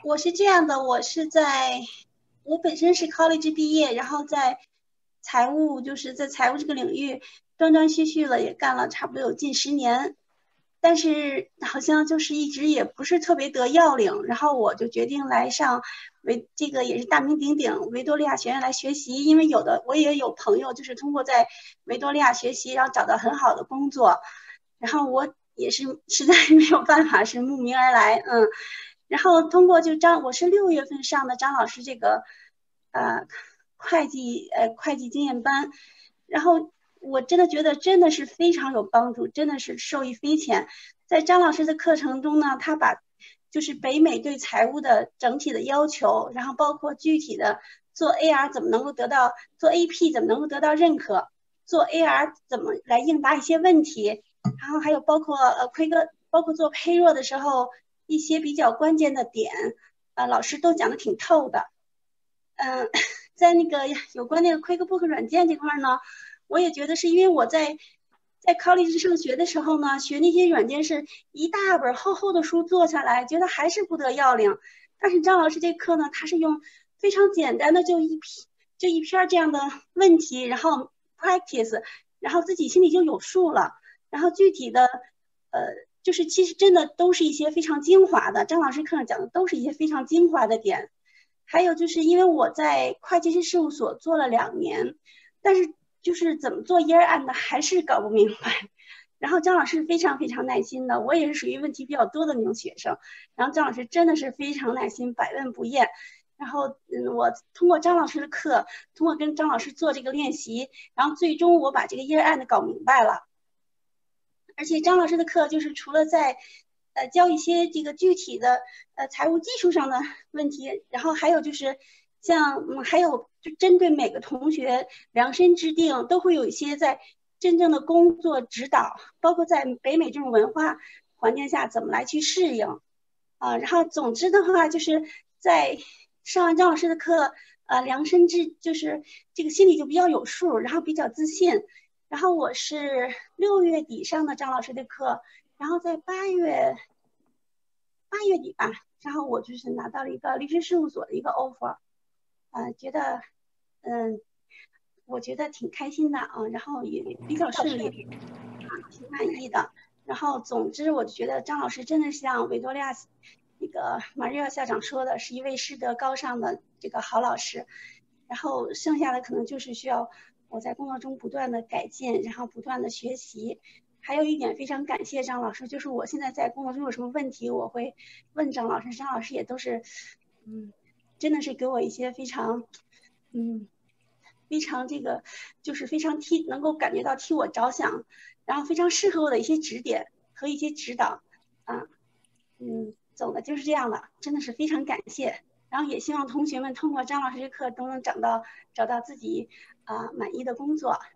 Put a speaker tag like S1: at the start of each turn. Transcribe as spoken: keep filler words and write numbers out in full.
S1: 我是这样的，我是在，我本身是 college 毕业，然后在财务，就是在财务这个领域断断续续了，也干了差不多有近十年，但是好像就是一直也不是特别得要领，然后我就决定来上维，这个也是大名鼎鼎维多利亚学院来学习，因为有的我也有朋友就是通过在维多利亚学习，然后找到很好的工作，然后我也是实在没有办法，是慕名而来，嗯。然后通过就张，我是六月份上的张老师这个呃会计呃会计经验班，然后我真的觉得真的是非常有帮助，真的是受益匪浅。在张老师的课程中呢，他把就是北美对财务的整体的要求，然后包括具体的做 A R 怎么能够得到，做 A P 怎么能够得到认可，做 A R 怎么来应答一些问题，然后还有包括呃奎哥，包括做胚弱的时候。一些比较关键的点，呃，老师都讲的挺透的。嗯、呃，在那个有关那个 QuickBook 软件这块呢，我也觉得是因为我在在 college 上学的时候呢，学那些软件是一大本厚厚的书做下来，觉得还是不得要领。但是张老师这课呢，他是用非常简单的就一批就一篇这样的问题，然后 practice，然后自己心里就有数了。然后具体的，呃，就是其实真的都是一些非常精华的，张老师课上讲的都是一些非常精华的点。还有就是因为我在会计师事务所做了两年，但是就是怎么做 year end 还是搞不明白。然后张老师非常非常耐心的，我也是属于问题比较多的那种学生。然后张老师真的是非常耐心，百问不厌。然后，嗯，我通过张老师的课，通过跟张老师做这个练习，然后最终我把这个 year end 搞明白了。而且张老师的课就是除了在呃教一些这个具体的呃财务技术上的问题，然后还有就是像嗯还有就针对每个同学量身制定，都会有一些在真正的工作指导，包括在北美这种文化环境下怎么来去适应啊。然后总之的话，就是在上完张老师的课，呃量身制就是这个心里就比较有数，然后比较自信。然后我是六月底上的张老师的课，然后在八月八月底吧，然后我就是拿到了一个律师事务所的一个 offer，呃，觉得嗯，我觉得挺开心的啊，然后也比较顺利，啊，挺满意的。然后总之，我就觉得张老师真的是像维多利亚那个马瑞奥校长说的，是一位师德高尚的这个好老师。然后剩下的可能就是需要我在工作中不断的改进，然后不断的学习。还有一点非常感谢张老师，就是我现在在工作中有什么问题，我会问张老师，张老师也都是，嗯，真的是给我一些非常，嗯，非常这个就是非常替能够感觉到替我着想，然后非常适合我的一些指点和一些指导，啊，嗯，总的就是这样的，真的是非常感谢。然后也希望同学们通过张老师的课都能找到找到自己啊、呃满意的工作。